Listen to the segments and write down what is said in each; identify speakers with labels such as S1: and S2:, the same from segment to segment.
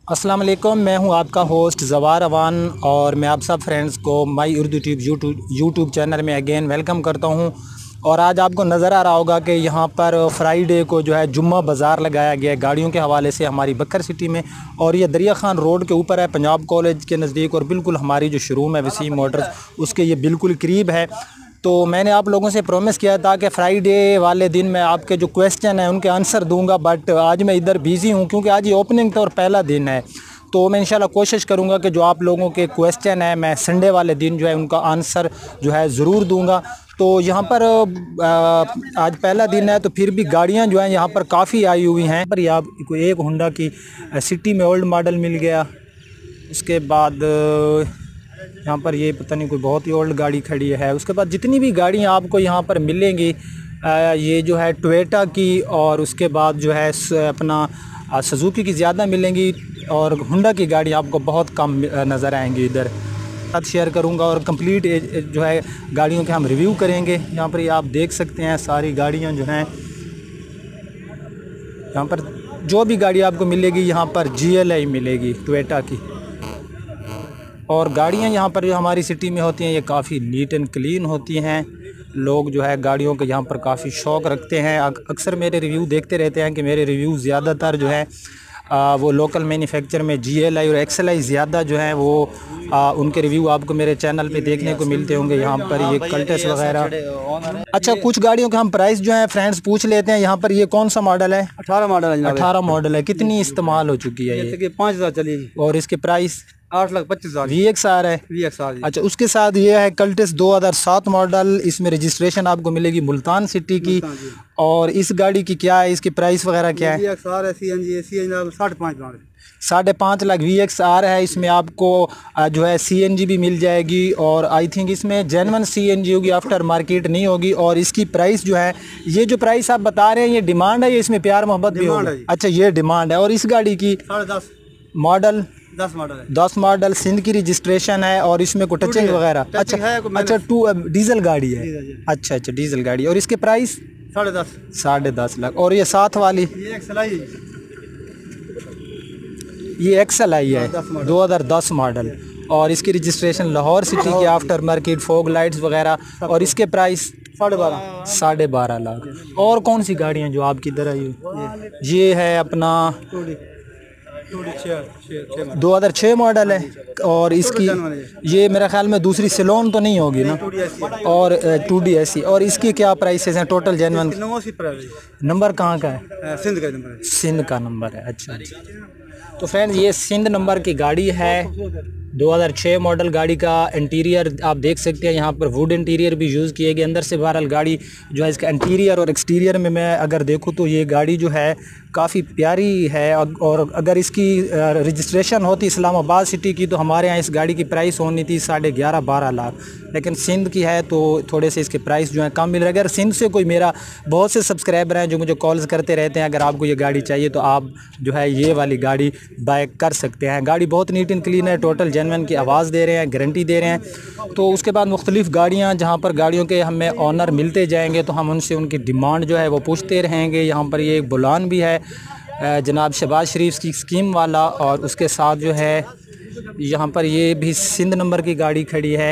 S1: अस्सलाम वालेकुम, मैं हूं आपका होस्ट ज़वार अवान और मैं आप सब फ्रेंड्स को my Urdu tube YouTube channel में अगेन वेलकम करता हूं। और आज आपको नज़र आ रहा होगा कि यहां पर फ्राइडे को जो है जुम्मा बाज़ार लगाया गया है गाड़ियों के हवाले से हमारी बकर सिटी में। और ये दरिया खान रोड के ऊपर है, पंजाब कॉलेज के नज़दीक, और बिल्कुल हमारी जो शोरूम है वसीम मोटर्स उसके ये बिल्कुल करीब है। तो मैंने आप लोगों से प्रॉमिस किया था कि फ़्राइडे वाले दिन मैं आपके जो क्वेश्चन हैं उनके आंसर दूंगा, बट आज मैं इधर बिज़ी हूं क्योंकि आज ये ओपनिंग था और पहला दिन है। तो मैं इंशाल्लाह कोशिश करूंगा कि जो आप लोगों के क्वेश्चन हैं मैं संडे वाले दिन जो है उनका आंसर जो है ज़रूर दूंगा। तो यहाँ पर आज पहला दिन है तो फिर भी गाड़ियाँ जो हैं यहाँ पर काफ़ी आई हुई हैं। पर आपको एक होंडा की सिटी में ओल्ड मॉडल मिल गया। उसके बाद यहाँ पर ये पता नहीं कोई बहुत ही ओल्ड गाड़ी खड़ी है। उसके बाद जितनी भी गाड़ियाँ आपको यहाँ पर मिलेंगी ये जो है टोयोटा की, और उसके बाद जो है अपना सुजुकी की ज़्यादा मिलेंगी, और होंडा की गाड़ी आपको बहुत कम नज़र आएंगी। इधर साथ शेयर करूंगा और कंप्लीट जो है गाड़ियों के हम रिव्यू करेंगे। यहाँ पर ये आप देख सकते हैं सारी गाड़ियाँ जो हैं यहाँ पर, जो भी गाड़ी आपको मिलेगी यहाँ पर GLI मिलेगी टोयोटा की। और गाड़ियाँ यहाँ पर जो हमारी सिटी में होती हैं ये काफ़ी नीट एंड क्लीन होती हैं। लोग जो है गाड़ियों के यहाँ पर काफ़ी शौक़ रखते हैं। अक्सर मेरे रिव्यू देखते रहते हैं कि मेरे रिव्यू ज़्यादातर जो है वो लोकल मैन्युफैक्चर में GLI और XLI ज़्यादा जो है वो उनके रिव्यू आपको मेरे चैनल पे देखने को मिलते होंगे। यहाँ पर ये कल्टेस वगैरह। अच्छा, कुछ गाड़ियों का हम प्राइस जो है फ्रेंड्स पूछ लेते हैं। यहाँ पर ये कौन सा मॉडल है?
S2: 18 मॉडल है।
S1: 18 मॉडल है। कितनी इस्तेमाल हो चुकी है ये?
S2: 5,000 चली।
S1: और इसके प्राइस
S2: 8,25,000।
S1: VXR है।
S2: VXR।
S1: अच्छा, उसके साथ ये है कल्टेस 2007 मॉडल। इसमें रजिस्ट्रेशन आपको मिलेगी मुल्तान सिटी की। और इस गाड़ी की क्या है, इसकी प्राइस वगैरह क्या है?
S2: VXR है, CNG 5.5 लाख।
S1: 5.5 लाख VXR है। इसमें आपको जो है CNG भी मिल जाएगी, और आई थिंक इसमें जेन्युइन CNG होगी, आफ्टर मार्केट नहीं होगी। और इसकी प्राइस जो है, ये जो प्राइस आप बता रहे हैं ये डिमांड है, ये इसमें प्यार मोहब्बत भी होगा? अच्छा, ये डिमांड है। और इस गाड़ी की
S2: 10.5
S1: मॉडल
S2: 10 मॉडल है।
S1: 10 मॉडल सिंध की रजिस्ट्रेशन है, और इसमें कोई टचिंग वगैरह? अच्छा, डीजल गाड़ी है। अच्छा, डीजल गाड़ी। और इसके प्राइस 10.5 लाख। और ये साथ वाली ये XLI है 2010 मॉडल, और इसकी रजिस्ट्रेशन लाहौर सिटी की, आफ्टर मार्केट, फॉग लाइट्स वगैरह। और इसके प्राइस 12.5 लाख। और कौन सी गाड़ियाँ जो आपकी इधर आई? ये है अपना 2006 मॉडल है, और इसकी ये मेरे ख्याल में दूसरी सिलोन तो नहीं होगी ना? और 2D AC। और इसकी क्या प्राइसेस हैं टोटल जेन्युइन? नंबर कहाँ का है?
S2: सिंध का नंबर है।
S1: सिंध का नंबर है। अच्छा। तो फ्रेंड्स ये सिंध नंबर की गाड़ी है, 2006 मॉडल। गाड़ी का इंटीरियर आप देख सकते हैं, यहाँ पर वुड इंटीरियर भी यूज़ किए गए अंदर से। बहरहाल गाड़ी जो है इसका इंटीरियर और एक्सटीरियर में मैं अगर देखूँ तो ये गाड़ी जो है काफ़ी प्यारी है। और अगर इसकी रजिस्ट्रेशन होती इस्लामाबाद सिटी की तो हमारे यहाँ इस गाड़ी की प्राइस होनी थी 11.5-12 लाख, लेकिन सिंध की है तो थोड़े से इसके प्राइस जो है कम मिल रहे हैं। अगर सिंध से कोई मेरा बहुत से सब्सक्राइबर हैं जो मुझे कॉल्स करते रहते हैं, अगर आपको ये गाड़ी चाहिए तो आप जो है ये वाली गाड़ी बाय कर सकते हैं। गाड़ी बहुत नीट एंड क्लीन है, टोटल जेन्युइन की आवाज़ दे रहे हैं, गारंटी दे रहे हैं। तो उसके बाद मुख्तलिफ़ गाड़ियाँ जहाँ पर गाड़ियों के हमें ऑनर मिलते जाएंगे तो हम उनसे उनकी डिमांड जो है वो पूछते रहेंगे। यहाँ पर ये एक बुलान भी है जनाब शहबाज शरीफ की स्कीम वाला, और उसके साथ जो है यहाँ पर ये भी सिंध नंबर की गाड़ी खड़ी है।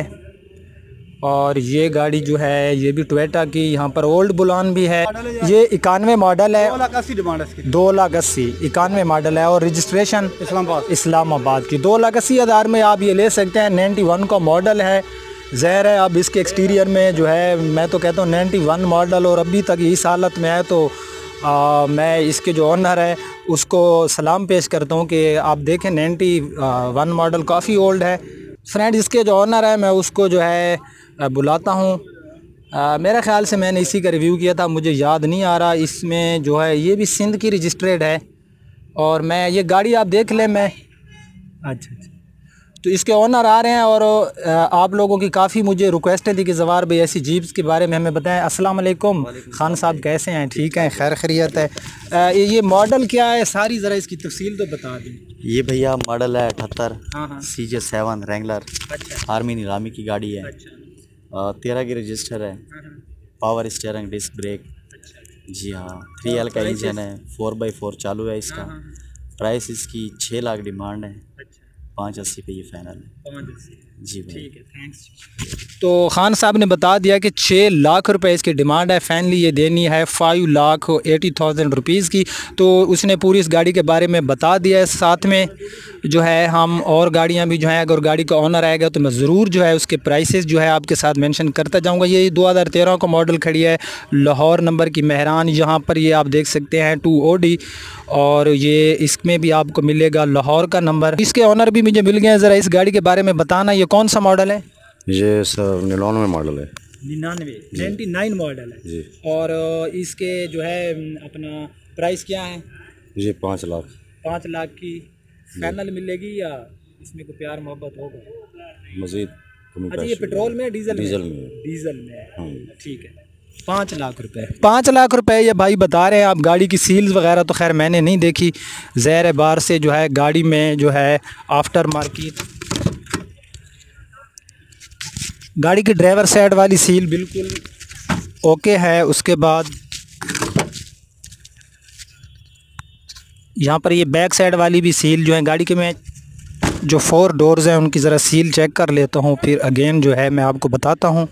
S1: और ये गाड़ी जो है ये भी टोयोटा की, यहाँ पर ओल्ड बुलान भी है। ये 91 मॉडल है,
S2: 2,80,000 डिमांड है इसकी।
S1: 2,80,000 91 मॉडल है, और रजिस्ट्रेशन इस्लामाबाद की। 2,80,000 में आप ये ले सकते हैं। 91 का मॉडल है। ज़हर है अब इसके एक्सटीरियर में जो है, मैं तो कहता हूँ 91 मॉडल और अभी तक इस हालत में है, तो मैं इसके जो ओनर है उसको सलाम पेश करता हूँ कि आप देखें 91 मॉडल काफ़ी ओल्ड है। फ्रेंड इसके जो ओनर है मैं उसको जो है बुलाता हूँ। मेरे ख्याल से मैंने इसी का रिव्यू किया था, मुझे याद नहीं आ रहा। इसमें जो है ये भी सिंध की रजिस्ट्रेड है, और मैं ये गाड़ी आप देख लें। मैं अच्छा तो इसके ओनर आ रहे हैं, और आप लोगों की काफ़ी मुझे रिक्वेस्ट थी कि ज़वार भाई ऐसी जीप्स के बारे में हमें बताएं। अस्सलाम वालेकुम खान साहब, कैसे हैं? ठीक हैं, खैर खैरियत है। ये मॉडल क्या है, सारी ज़रा इसकी तफसील तो बता दें।
S3: ये भैया मॉडल है 78 CJ7 रेंगलर। आर्मी नीलामी की गाड़ी है। 13 की रजिस्टर है, पावर स्टीयरिंग, डिस्क ब्रेक। जी हाँ, 3L का इंजन है, 4x4 चालू है इसका। प्राइस इसकी 6 लाख डिमांड है।
S1: अच्छा,
S3: 580 पे ये फाइनल है।
S1: 580।
S3: जी भाई।
S1: ठीक है, थैंक्स। तो खान साहब ने बता दिया कि 6 लाख रुपए इसकी डिमांड है, फाइनली ये देनी है 5,80,000 रुपीज़ की। तो उसने पूरी इस गाड़ी के बारे में बता दिया है। साथ में जो है हम और गाड़ियां भी जो हैं, अगर गाड़ी का ऑनर आएगा तो मैं ज़रूर जो है उसके प्राइसेस जो है आपके साथ मेंशन करता जाऊंगा। ये 2013 का मॉडल खड़ी है, लाहौर नंबर की मेहरान। यहाँ पर ये आप देख सकते हैं 2OD, और ये इसमें भी आपको मिलेगा लाहौर का नंबर। इसके ऑनर भी मुझे मिल गए हैं। ज़रा इस गाड़ी के बारे में बताना, ये कौन सा मॉडल है?
S4: ये सर 99 मॉडल है।
S1: 99 मॉडल है
S4: जी।
S1: और इसके जो है अपना प्राइस क्या है?
S4: ये 5 लाख।
S1: 5 लाख की फाइनल मिलेगी या इसमें कोई प्यार मोहब्बत होगा?
S4: मज़ीद कमी
S1: अच्छा, ये पेट्रोल में डीजल
S4: डीजल
S1: में?
S4: में।
S1: डीजल में है।
S4: हाँ।
S1: ठीक है, 5 लाख रुपए। 5 लाख रुपए ये भाई बता रहे हैं। आप गाड़ी की सील्स वगैरह तो खैर मैंने नहीं देखी, ज़हर बार से जो है गाड़ी में जो है आफ्टर मार्केट गाड़ी की ड्राइवर साइड वाली सील बिल्कुल ओके है। उसके बाद यहाँ पर ये बैक साइड वाली भी सील जो है गाड़ी के, मैं जो 4 डोर्स हैं उनकी ज़रा सील चेक कर लेता हूँ, फिर अगेन जो है मैं आपको बताता हूँ।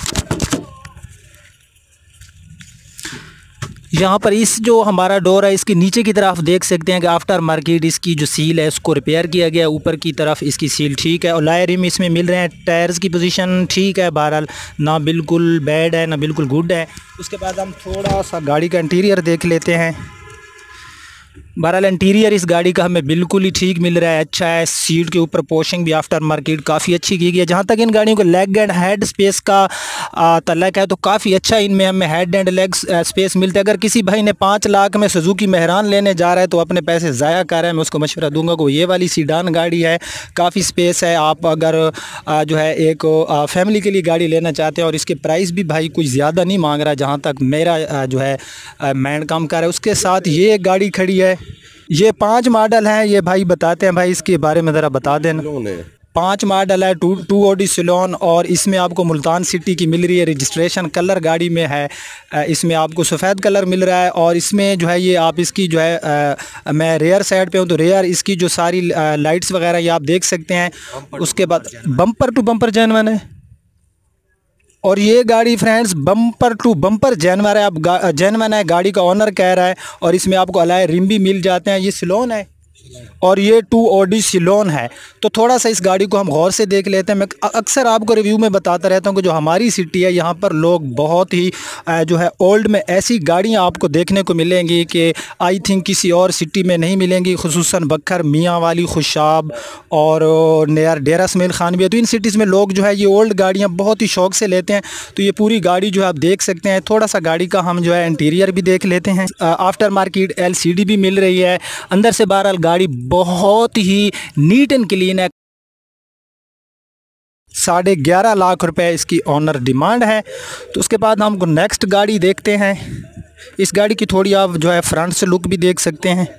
S1: यहाँ पर इस जो हमारा डोर है इसके नीचे की तरफ देख सकते हैं कि आफ्टर मार्केट इसकी जो सील है उसको रिपेयर किया गया है। ऊपर की तरफ इसकी सील ठीक है और लायर रिम इसमें मिल रहे हैं। टायर्स की पोजीशन ठीक है, बहरहाल ना बिल्कुल बैड है ना बिल्कुल गुड है। उसके बाद हम थोड़ा सा गाड़ी का इंटीरियर देख लेते हैं। बहरहाल इंटीरियर इस गाड़ी का हमें बिल्कुल ही ठीक मिल रहा है, अच्छा है। सीट के ऊपर पोशिंग भी आफ्टर मार्केट काफ़ी अच्छी की गई है। जहाँ तक इन गाड़ियों को लेग एंड हेड स्पेस का तल्लक है तो काफ़ी अच्छा इनमें हमें हेड एंड लेग स्पेस मिलता है। अगर किसी भाई ने 5 लाख में सुजुकी मेहरान लेने जा रहा है तो अपने पैसे ज़ाया कर रहा है, मैं उसको मशवरा दूंगा कि ये वाली सीडान गाड़ी है, काफ़ी स्पेस है। आप अगर जो है एक फैमिली के लिए गाड़ी लेना चाहते हैं और इसके प्राइस भी भाई कुछ ज़्यादा नहीं मांग रहा, जहाँ तक मेरा जो है माइंड काम कर रहा है। उसके साथ ये एक गाड़ी खड़ी है, ये 5 मॉडल है। ये भाई बताते हैं, भाई इसके बारे में ज़रा बता देना। 5 मॉडल है, 2OD सिलोन, और इसमें आपको मुल्तान सिटी की मिल रही है। रजिस्ट्रेशन कलर गाड़ी में है, इसमें आपको सफ़ेद कलर मिल रहा है। और इसमें जो है ये आप इसकी जो है मैं रेयर साइड पे हूँ तो रेयर इसकी जो सारी लाइट्स वगैरह ये आप देख सकते हैं। उसके बाद बम्पर टू बम्पर जेन्युइन है, और ये गाड़ी friends bumper to bumper genuine है। अब जेन्युइन है, गाड़ी का ऑनर कह रहा है। और इसमें आपको अलॉय रिम भी मिल जाते हैं। ये सिलोन है और ये 2OD सिलोन है। तो थोड़ा सा इस गाड़ी को हम गौर से देख लेते हैं। मैं अक्सर आपको रिव्यू में बताता रहता हूँ कि जो हमारी सिटी है यहाँ पर लोग बहुत ही जो है ओल्ड में ऐसी गाड़ियाँ आपको देखने को मिलेंगी कि आई थिंक किसी और सिटी में नहीं मिलेंगी, खुसूसन बखर, मियाँ वाली, खुशाब और नियर डेरा इसमाइल खान भी है। तो इन सिटीज़ में लोग जो है ये ओल्ड गाड़ियाँ बहुत ही शौक़ से लेते हैं। तो ये पूरी गाड़ी जो है आप देख सकते हैं। थोड़ा सा गाड़ी का हम जो है इंटीरियर भी देख लेते हैं। आफ्टर मार्केट LCD भी मिल रही है। अंदर से बहरहाल गाड़ी बहुत ही नीट एंड क्लीन है। 11.5 लाख रुपए इसकी ऑनर डिमांड है। तो उसके बाद हमको नेक्स्ट गाड़ी देखते हैं। इस गाड़ी की थोड़ी आप जो है फ्रंट से लुक भी देख सकते हैं।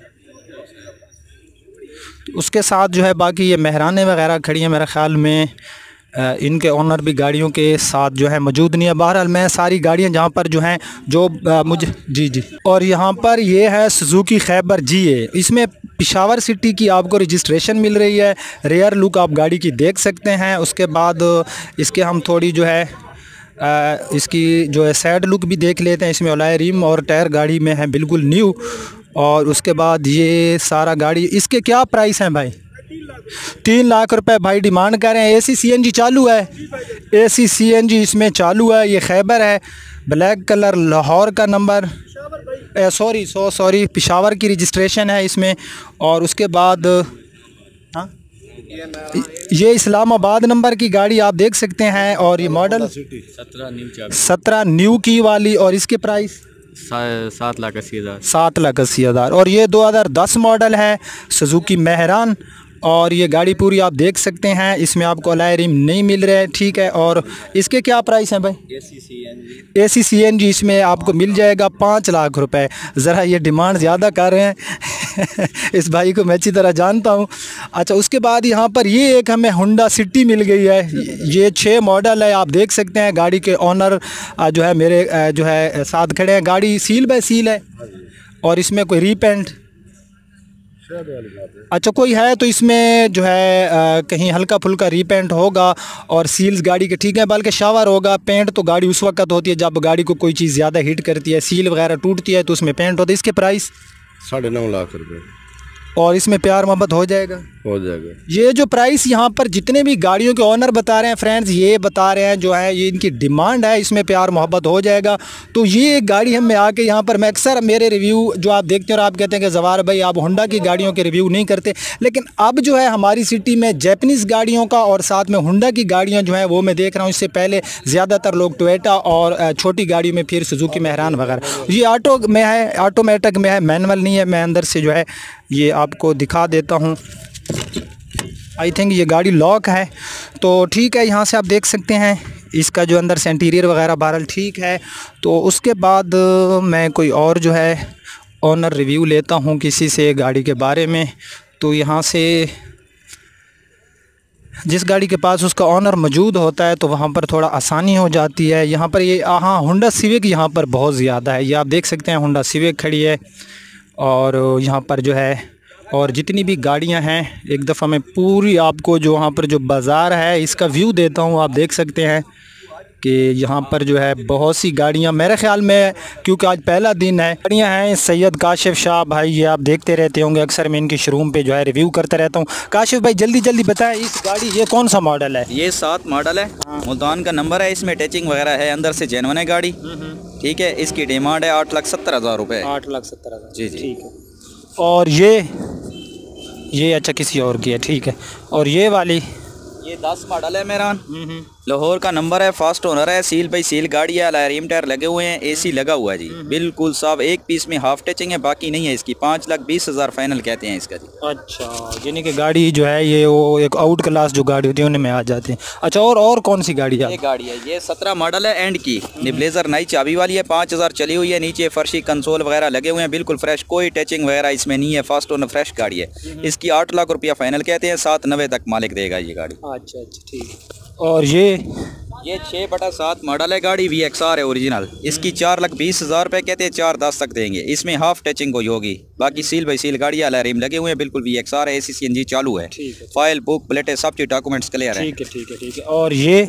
S1: तो उसके साथ जो है बाकी ये मेहराने वगैरह खड़ी हैं, मेरे ख्याल में इनके ऑनर भी गाड़ियों के साथ जो है मौजूद नहीं है। बहरहाल मैं सारी गाड़ियां जहां पर जो हैं जो मुझे जी और यहां पर ये है सुजुकी खैबर GA। इसमें पेशावर सिटी की आपको रजिस्ट्रेशन मिल रही है। रेयर लुक आप गाड़ी की देख सकते हैं। उसके बाद इसके हम थोड़ी जो है इसकी जो है साइड लुक भी देख लेते हैं। इसमें अलॉय रिम और टायर गाड़ी में है बिल्कुल न्यू। और उसके बाद ये सारा गाड़ी, इसके क्या प्राइस हैं भाई? 3 लाख रुपए भाई डिमांड कर रहे हैं। AC CNG चालू है, AC CNG इसमें चालू है। ये खैबर है, ब्लैक कलर, लाहौर का नंबर, सॉरी पेशावर की रजिस्ट्रेशन है इसमें। और उसके बाद हाँ ये इस्लामाबाद नंबर की गाड़ी आप देख सकते हैं। और ये मॉडल 17 न्यू की वाली, और इसके प्राइस
S3: 7,80,000।
S1: 7,80,000। और ये 2010 मॉडल है, सुजुकी मेहरान। और ये गाड़ी पूरी आप देख सकते हैं। इसमें आपको अलॉय रिम नहीं मिल रहे, ठीक है। और इसके क्या प्राइस हैं भाई? AC CNG इसमें आपको मिल जाएगा 5 लाख रुपए। ज़रा ये डिमांड ज़्यादा कर रहे हैं इस भाई को मैं अच्छी तरह जानता हूँ। अच्छा, उसके बाद यहाँ पर ये एक हमें होंडा सिटी मिल गई है। ये 6 मॉडल है, आप देख सकते हैं। गाड़ी के ऑनर जो है मेरे जो है साथ खड़े हैं। गाड़ी सील बाय सील है और इसमें कोई रीपेंट अच्छा, कोई है तो इसमें जो है कहीं हल्का फुल्का रीपेंट होगा और सील्स गाड़ी के ठीक है, बल्कि शावर होगा। पेंट तो गाड़ी उस वक्त होती है जब गाड़ी को कोई चीज़ ज़्यादा हिट करती है, सील वगैरह टूटती है तो उसमें पेंट होता है। इसके प्राइस
S4: 9.5 लाख रुपए।
S1: और इसमें प्यार मोहब्बत हो जाएगा?
S4: हो जाएगा।
S1: ये जो प्राइस यहाँ पर जितने भी गाड़ियों के ओनर बता रहे हैं फ्रेंड्स, ये बता रहे हैं जो है ये इनकी डिमांड है, इसमें प्यार मोहब्बत हो जाएगा। तो ये एक गाड़ी हम आके यहाँ पर, मैं अक्सर मेरे रिव्यू जो आप देखते हैं और आप कहते हैं कि जवार भाई आप होंडा की गाड़ियों के रिव्यू नहीं करते, लेकिन अब जो है हमारी सिटी में जैपनीज़ गाड़ियों का और साथ में होंडा की गाड़ियाँ जो हैं वो मैं देख रहा हूँ। इससे पहले ज़्यादातर लोग टोयोटा और छोटी गाड़ियों में फिर सुजुकी मेहरान वगैरह। ये ऑटो में है, ऑटोमेटिक में है, मैनुअल नहीं है। मैं अंदर से जो है ये आपको दिखा देता हूँ। आई थिंक ये गाड़ी लॉक है तो ठीक है, यहाँ से आप देख सकते हैं इसका जो अंदर से इंटीरियर वगैरह बहरहाल ठीक है। तो उसके बाद मैं कोई और जो है ओनर रिव्यू लेता हूँ किसी से गाड़ी के बारे में। तो यहाँ से जिस गाड़ी के पास उसका ओनर मौजूद होता है तो वहाँ पर थोड़ा आसानी हो जाती है। यहाँ पर ये हाँ, होंडा सिविक यहाँ पर बहुत ज़्यादा है, ये आप देख सकते हैं होंडा सिविक खड़ी है। और यहाँ पर जो है और जितनी भी गाड़ियाँ हैं, एक दफ़ा मैं पूरी आपको जो वहाँ पर जो बाज़ार है इसका व्यू देता हूँ। आप देख सकते हैं कि यहाँ पर जो है बहुत सी गाड़ियाँ, मेरे ख्याल में क्योंकि आज पहला दिन है, गाड़ियाँ हैं। सैयद काशिफ शाह भाई, ये आप देखते रहते होंगे, अक्सर मैं इनके शोरूम पे जो है रिव्यू करता रहता हूँ। काशिफ भाई जल्दी जल्दी बताएं, इस गाड़ी ये कौन सा मॉडल है?
S5: ये 7 मॉडल है, मुल्तान का नंबर है, इसमें टचिंग वगैरह है, अंदर से जेन्युइन है गाड़ी। ठीक है, इसकी डिमांड है 8,70,000 रुपये।
S1: 8,70,000
S5: जी जी,
S1: ठीक है। और ये अच्छा किसी और की है, ठीक है। और ये वाली
S5: ये 10 मॉडल है मेरा, लाहौर का नंबर है, फास्ट ओनर है, सील बाई सील गाड़ी है, अलैरिम टायर लगे हुए हैं, एसी लगा हुआ है जी, बिल्कुल साफ। एक पीस में हाफ टचिंग है, बाकी नहीं है इसकी। 5,20,000 फाइनल कहते हैं इसका जी।
S1: अच्छा, यानी कि गाड़ी जो है ये वो एक आउट क्लास जो गाड़ी होती है उनमें आ जाती है। अच्छा, और कौन सी गाड़ी है?
S5: ये गाड़ी है, ये 17 मॉडल है, एंड की निब्लेजर नई चाबी वाली है, 5,000 चली हुई है। नीचे फर्शी कंसोल वगैरह लगे हुए हैं, बिल्कुल फ्रेश, कोई टचिंग वगैरह इसमें नहीं है, फास्ट ओनर फ्रेश गाड़ी है। इसकी 8 लाख रुपया फाइनल कहते हैं, 7,90 तक मालिक देगा ये गाड़ी।
S1: अच्छा अच्छा, ठीक है। और ये
S5: 6/7 मॉडल है गाड़ी, VXR है ओरिजिनल। इसकी 4,20,000 रुपये कहते हैं, 4,10 तक देंगे। इसमें हाफ टचिंग कोई होगी, बाकी सील बाई सील गाड़ी अलैरिम लगे हुए हैं, बिल्कुल VXR है, AC CNG चालू है, फाइल बुक प्लेटें सब चीज डॉक्यूमेंट्स क्लियर है।
S1: ठीक है ठीक है ठीक है। और ये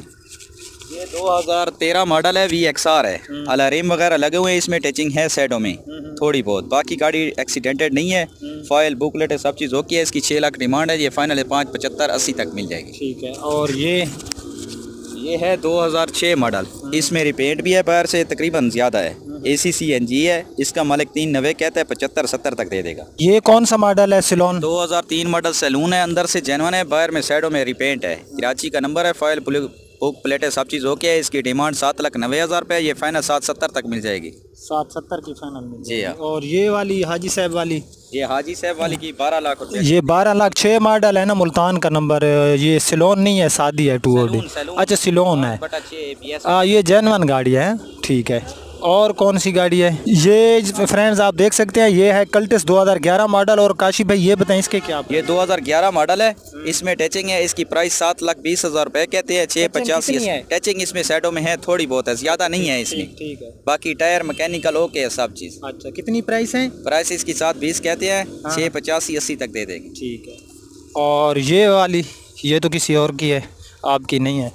S5: 2013 मॉडल है, VXR है, अलैरिम वगैरह लगे हुए हैं, इसमें टचिंग है साइडों में थोड़ी बहुत, बाकी गाड़ी एक्सीडेंटेड नहीं है, फाइल बुकलेट सब चीज़ ओके है। इसकी 6 लाख डिमांड है, ये फाइनल है 5,75,80 तक मिल जाएगी।
S1: ठीक है। और ये
S5: है 2006 मॉडल, इसमें रिपेंट भी है, बाहर से तकरीबन ज़्यादा है, AC CNG है, इसका मालिक 3,90 कहता है, 75-70 तक दे देगा।
S1: ये कौन सा मॉडल है? सिलोन
S5: 2003 मॉडल सैलून है, अंदर से जेन्युइन है, बाहर में साइडों में रिपेंट है, कराची का नंबर है, फाइल बुक प्लेटें सब चीज़ ओके है। इसकी डिमांड 7,90,000 रुपये, ये फाइनल 7,70 तक मिल जाएगी।
S1: 7,70 की फाइनल मिल
S5: जी हाँ।
S1: और ये वाली हाजी साहब वाली,
S5: ये हाजी साहब वाली की 12 लाख रुपये।
S1: ये 12 लाख 6 मॉडल है ना, मुल्तान का नंबर। ये सिलोन नहीं है, शादी है 2OD। अच्छा सिलोन है, ये जेन्युइन गाड़ी है, ठीक है। और कौन सी गाड़ी है ये? फ्रेंड्स आप देख सकते हैं ये है कल्टिस 2011 मॉडल। और काशी भाई ये बताएं इसके क्या?
S5: ये 2011 मॉडल है, इसमें टचिंग है, इसकी प्राइस 7,20,000 रुपये कहते हैं, 6,85 टचिंग इसमें साइडों में है, थोड़ी बहुत है, ज़्यादा नहीं है इसमें।
S1: ठीक है।
S5: बाकी टायर मैकेनिकल ओके है सब चीज़।
S1: अच्छा, कितनी प्राइस है?
S5: प्राइस इसकी 7,20 कहते हैं, 6,85-80 तक दे देंगे।
S1: ठीक है। और ये वाली, ये तो किसी और की है, आपकी नहीं है।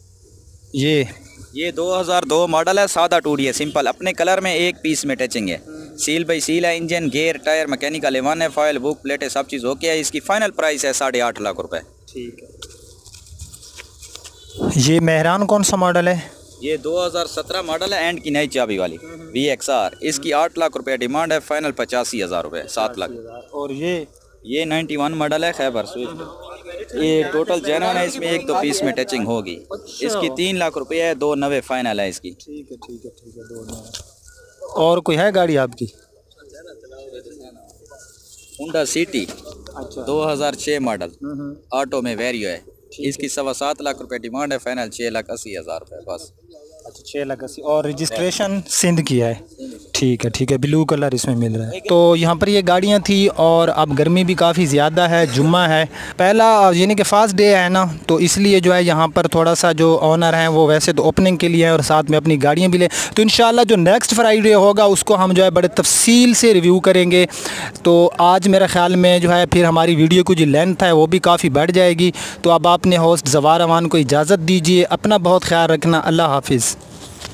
S5: ये 2002 मॉडल है, सादा 2D है, सिंपल, अपने कलर में, एक पीस में टचिंग है, सील बाई सील है, engine gear tyre mechanical A1 है, फाइल बुक प्लेटें सब चीज़ ओके है। इसकी फाइनल प्राइस है 8.5 लाख रुपए।
S1: ठीक है। ये मेहरान कौन सा मॉडल है?
S5: ये 2017 मॉडल है, एंड की नई चाबी वाली, VXR। इसकी 8 लाख रुपये डिमांड है, फाइनल 85,000 रुपये, 7 लाख।
S1: और
S5: ये 91 मॉडल है, खैबर स्विफ्ट, ये टोटल जेन्युइन है, इसमें 1-2 पीस में टचिंग होगी। इसकी 3 लाख रुपये है, 2,90 फाइनल है इसकी।
S1: ठीक है ठीक है ठीक है, 2,90। और कोई है गाड़ी आपकी?
S5: होंडा सिटी,
S1: अच्छा
S5: 2006 मॉडल, ऑटो में वेरियो है, इसकी 7.25 लाख रुपये डिमांड है, फाइनल 6,80,000 रुपये बस।
S1: अच्छा 6,80,000। और रजिस्ट्रेशन सिंध की है, ठीक है, ब्लू कलर इसमें मिल रहा है। तो यहाँ पर ये गाड़ियाँ थी और अब गर्मी भी काफ़ी ज़्यादा है, जुम्मा है पहला यानी कि फ़ास्ट डे है ना, तो इसलिए जो है यहाँ पर थोड़ा सा जो ऑनर हैं वो वैसे तो ओपनिंग के लिए हैं और साथ में अपनी गाड़ियाँ भी ले। तो इंशाल्लाह जो नेक्स्ट फ्राइडे होगा उसको हम जो है बड़े तफसील से रिव्यू करेंगे। तो आज मेरे ख़्याल में जो है फिर हमारी वीडियो की जो लेंथ है वो भी काफ़ी बढ़ जाएगी। तो अब आपने होस्ट ज़वार अवान को इजाज़त दीजिए, अपना बहुत ख्याल रखना, अल्लाह हाफिज़।